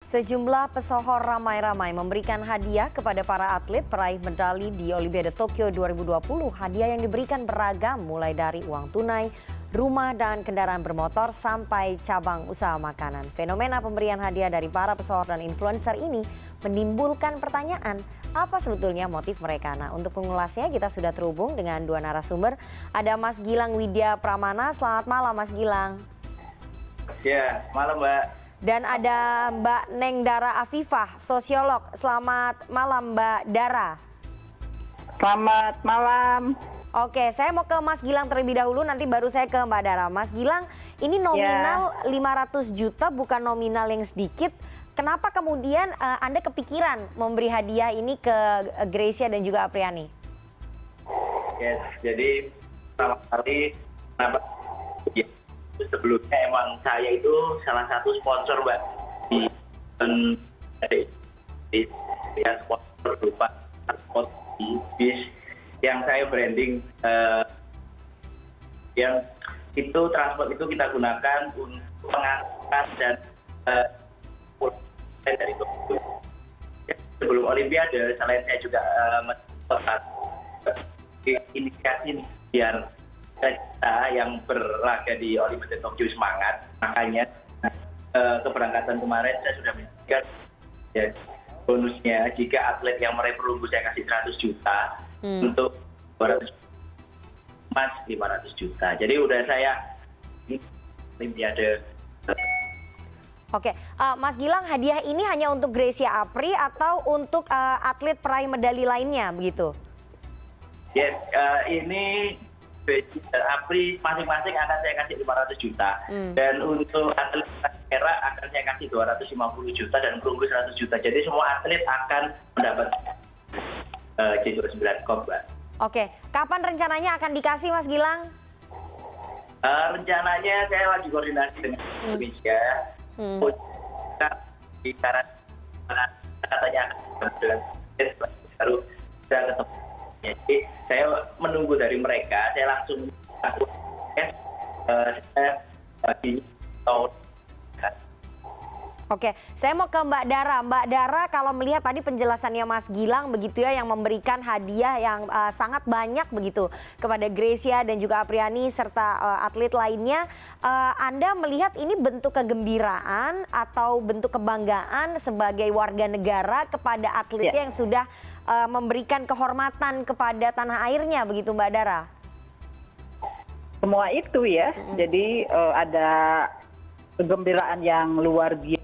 Sejumlah pesohor ramai-ramai memberikan hadiah kepada para atlet peraih medali di Olimpiade Tokyo 2020. Hadiah yang diberikan beragam mulai dari uang tunai, rumah dan kendaraan bermotor sampai cabang usaha makanan. Fenomena pemberian hadiah dari para pesohor dan influencer ini menimbulkan pertanyaan, apa sebetulnya motif mereka? Nah, untuk mengulasnya kita sudah terhubung dengan dua narasumber. Ada Mas Gilang Widya Pramana. Selamat malam Mas Gilang. Ya, malam Mbak. Dan ada Mbak Neng Dara Afifah, sosiolog. Selamat malam Mbak Dara. Selamat malam. Oke, saya mau ke Mas Gilang terlebih dahulu, nanti baru saya ke Mbak Dara. Mas Gilang, ini nominal 500 juta bukan nominal yang sedikit. Kenapa kemudian Anda kepikiran memberi hadiah ini ke Gracia dan juga Apriani? Yes, jadi pertama kali kenapa? Sebelumnya emang saya itu salah satu sponsor Mbak di sponsor berupa transport bis yang saya branding, yang itu transport itu kita gunakan untuk mengangkat dan dari Tokyo. Sebelum Olimpiade, selain saya juga inisiasi biar kita yang berlaga di Olimpiade Tokyo semangat, makanya keberangkatan kemarin saya sudah menyiapkan ya, bonusnya jika atlet yang meraih perunggu saya kasih 100 juta untuk 200 emas 500 juta. Jadi udah saya Olimpiade. Oke, Mas Gilang, hadiah ini hanya untuk Gracia Apri atau untuk atlet peraih medali lainnya begitu? Yes, ini Apri masing-masing akan saya kasih 500 juta. Dan untuk atlet era akan saya kasih 250 juta dan perunggu 100 juta. Jadi semua atlet akan mendapat J29 Cup, Mbak. Oke, kapan rencananya akan dikasih Mas Gilang? Rencananya saya lagi koordinasi dengan Indonesia. Di katanya dengan baru saya ketemu. Jadi saya menunggu dari mereka, saya langsung Oke, saya mau ke Mbak Dara. Mbak Dara, kalau melihat tadi penjelasannya Mas Gilang begitu ya, yang memberikan hadiah yang sangat banyak begitu kepada Gracia dan juga Apriani serta atlet lainnya, Anda melihat ini bentuk kegembiraan atau bentuk kebanggaan sebagai warga negara kepada atletnya yang sudah memberikan kehormatan kepada tanah airnya begitu Mbak Dara? Semua itu ya, jadi ada kegembiraan yang luar biasa,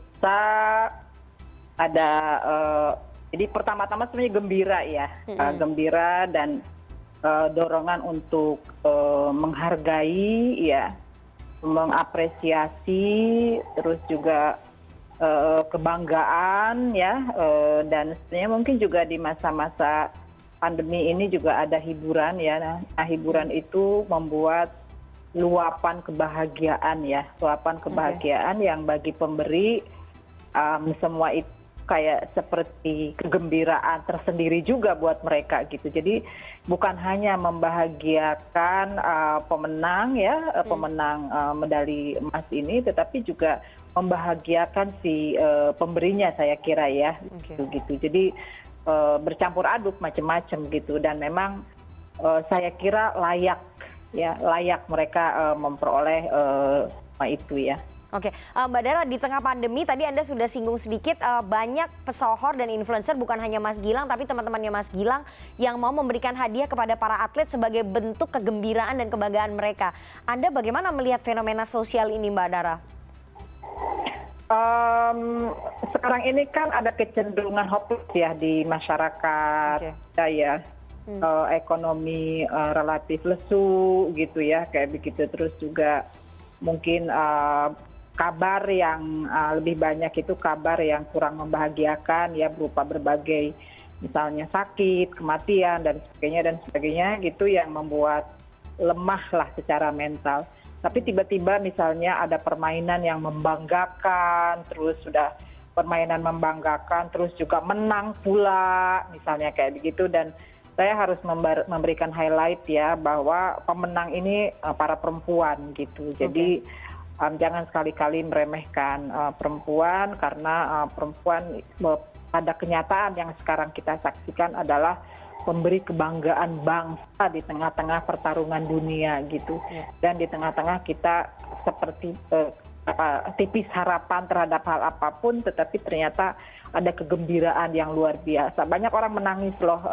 ada jadi pertama-tama sebenarnya gembira ya, gembira dan dorongan untuk menghargai ya, mengapresiasi, terus juga kebanggaan ya, dan sebenarnya mungkin juga di masa-masa pandemi ini juga ada hiburan ya. Nah, hiburan itu membuat luapan kebahagiaan ya, luapan kebahagiaan yang bagi pemberi semua itu kayak seperti kegembiraan tersendiri juga buat mereka gitu. Jadi bukan hanya membahagiakan pemenang ya, pemenang medali emas ini, tetapi juga membahagiakan si pemberinya, saya kira ya, gitu. Jadi bercampur aduk macam-macam gitu, dan memang saya kira layak mereka memperoleh itu ya. Oke, Mbak Dara, di tengah pandemi tadi Anda sudah singgung sedikit, banyak pesohor dan influencer, bukan hanya Mas Gilang tapi teman-temannya Mas Gilang yang mau memberikan hadiah kepada para atlet sebagai bentuk kegembiraan dan kebanggaan mereka. Anda bagaimana melihat fenomena sosial ini Mbak Dara? Sekarang ini kan ada kecenderungan hopeless ya di masyarakat ya, ekonomi relatif lesu gitu ya, kayak begitu. Terus juga mungkin kabar yang lebih banyak itu kabar yang kurang membahagiakan ya, berupa berbagai misalnya sakit, kematian dan sebagainya gitu, yang membuat lemah lah secara mental. Tapi tiba-tiba misalnya ada permainan yang membanggakan, terus sudah permainan membanggakan, terus juga menang pula, misalnya kayak begitu. Dan saya harus memberikan highlight ya, bahwa pemenang ini para perempuan gitu. Jadi jangan sekali-kali meremehkan perempuan, karena perempuan pada kenyataan yang sekarang kita saksikan adalah memberi kebanggaan bangsa di tengah-tengah pertarungan dunia gitu. Dan di tengah-tengah kita seperti tipis harapan terhadap hal apapun, tetapi ternyata ada kegembiraan yang luar biasa. Banyak orang menangis loh,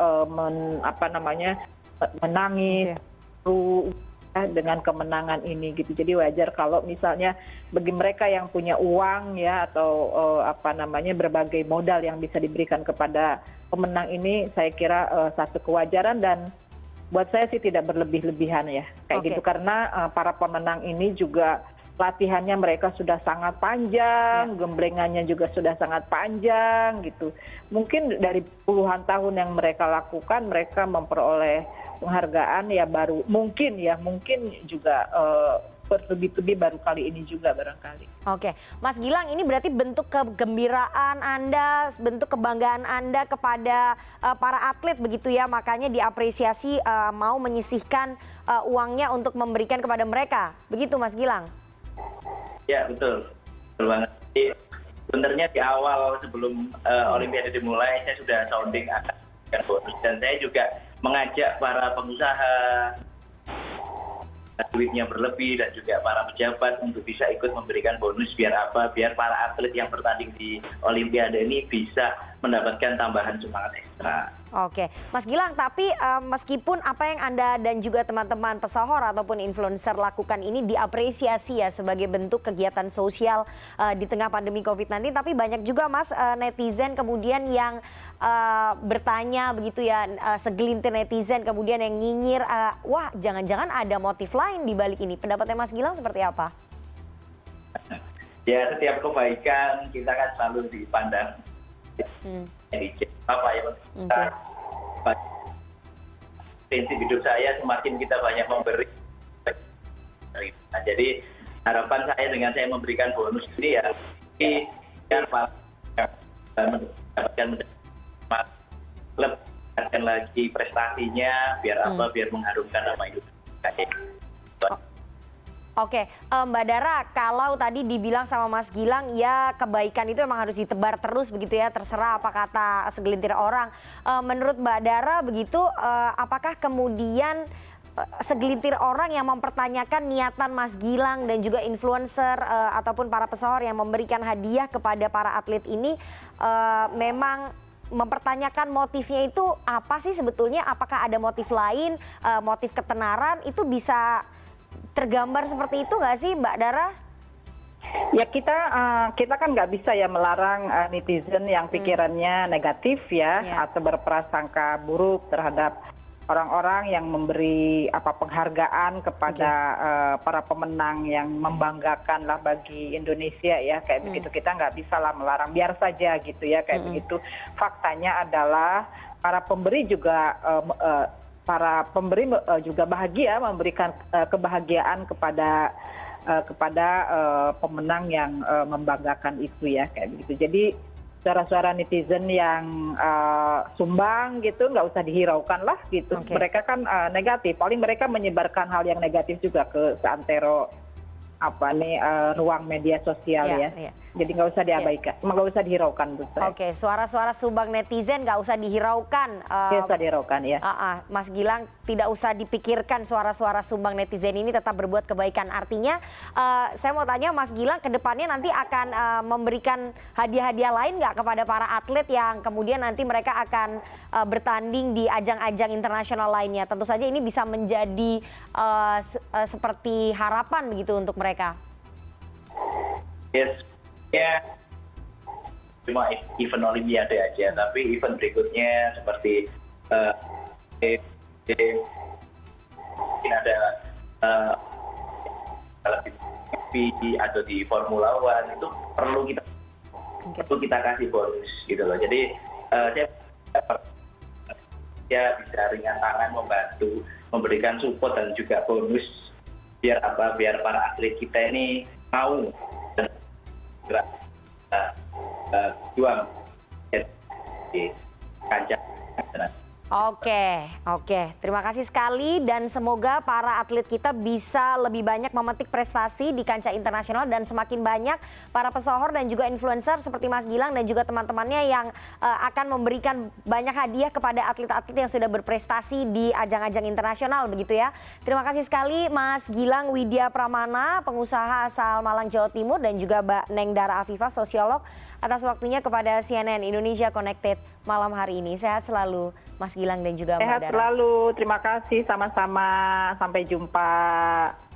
menangis dengan kemenangan ini gitu. Jadi wajar kalau misalnya bagi mereka yang punya uang ya, atau berbagai modal yang bisa diberikan kepada pemenang ini, saya kira satu kewajaran, dan buat saya sih tidak berlebih-lebihan ya kayak gitu, karena para pemenang ini juga latihannya mereka sudah sangat panjang, gemblengannya juga sudah sangat panjang gitu. Mungkin dari puluhan tahun yang mereka lakukan, mereka memperoleh penghargaan ya baru mungkin juga bertubi-tubi baru kali ini juga barangkali. Oke, Mas Gilang, ini berarti bentuk kegembiraan Anda, bentuk kebanggaan Anda kepada para atlet begitu ya, makanya diapresiasi mau menyisihkan uangnya untuk memberikan kepada mereka, begitu Mas Gilang? Ya betul banget. Sebenarnya di awal sebelum Olimpiade dimulai, saya sudah sounding akan bonus, dan saya juga mengajak para pengusaha, duitnya berlebih, dan juga para pejabat untuk bisa ikut memberikan bonus. Biar apa? Biar para atlet yang bertanding di Olimpiade ini bisa mendapatkan tambahan semangat ekstra. Oke, Mas Gilang, tapi meskipun apa yang Anda dan juga teman-teman pesohor ataupun influencer lakukan ini diapresiasi ya sebagai bentuk kegiatan sosial di tengah pandemi COVID-19, tapi banyak juga Mas netizen kemudian yang bertanya begitu ya, segelintir netizen kemudian yang nyinyir, wah jangan-jangan ada motif lain di balik ini. Pendapatnya Mas Gilang seperti apa? Ya, setiap kebaikan kita kan selalu dipandang apa ya, prinsip hidup saya semakin kita banyak memberi. Nah, jadi harapan saya dengan saya memberikan bonus ini ya, biar mendapatkan lebih lagi prestasinya, biar apa, biar mengharumkan nama hidup saya. Oke, Mbak Dara, kalau tadi dibilang sama Mas Gilang, ya kebaikan itu emang harus ditebar terus begitu ya, terserah apa kata segelintir orang. Menurut Mbak Dara begitu, apakah kemudian segelintir orang yang mempertanyakan niatan Mas Gilang dan juga influencer ataupun para pesohor yang memberikan hadiah kepada para atlet ini memang mempertanyakan motifnya itu apa sih sebetulnya? Apakah ada motif lain, motif ketenaran, itu bisa tergambar seperti itu nggak sih Mbak Dara? Ya kita kan nggak bisa ya melarang netizen yang pikirannya negatif ya, atau berprasangka buruk terhadap orang-orang yang memberi penghargaan kepada para pemenang yang membanggakan lah bagi Indonesia ya, kayak begitu. Kita nggak bisa lah melarang, biar saja gitu ya kayak begitu. Faktanya adalah para pemberi juga juga bahagia memberikan kebahagiaan kepada pemenang yang membanggakan itu ya kayak begitu. Jadi suara-suara netizen yang sumbang gitu nggak usah dihiraukan lah gitu. Mereka kan negatif, paling mereka menyebarkan hal yang negatif juga ke seantero ruang media sosial ya. Jadi nggak usah diabaikan, nggak usah dihiraukan. Oke, suara-suara sumbang netizen nggak usah dihiraukan. Nggak usah dihiraukan ya. Mas Gilang, tidak usah dipikirkan suara-suara sumbang netizen ini, tetap berbuat kebaikan. Artinya saya mau tanya Mas Gilang, ke depannya nanti akan memberikan hadiah-hadiah lain nggak kepada para atlet yang kemudian nanti mereka akan bertanding di ajang-ajang internasional lainnya? Tentu saja ini bisa menjadi seperti harapan begitu untuk mereka. Yes, ya cuma event Olimpiade aja, tapi event berikutnya seperti mungkin ada atau di Formula One, itu perlu kita kasih bonus gitu loh. Jadi saya bisa ringan tangan membantu, memberikan support dan juga bonus, biar apa, biar para atlet kita ini mau dan gerak juang di kancah. Oke. Terima kasih sekali dan semoga para atlet kita bisa lebih banyak memetik prestasi di kancah internasional dan semakin banyak para pesohor dan juga influencer seperti Mas Gilang dan juga teman-temannya yang akan memberikan banyak hadiah kepada atlet-atlet yang sudah berprestasi di ajang-ajang internasional begitu ya. Terima kasih sekali Mas Gilang Widya Pramana, pengusaha asal Malang, Jawa Timur dan juga Mbak Neng Dara Afifah, sosiolog atas waktunya kepada CNN Indonesia Connected malam hari ini. Sehat selalu Mas Gilang dan juga Mbak Dara. Sehat selalu, terima kasih sama-sama. Sampai jumpa.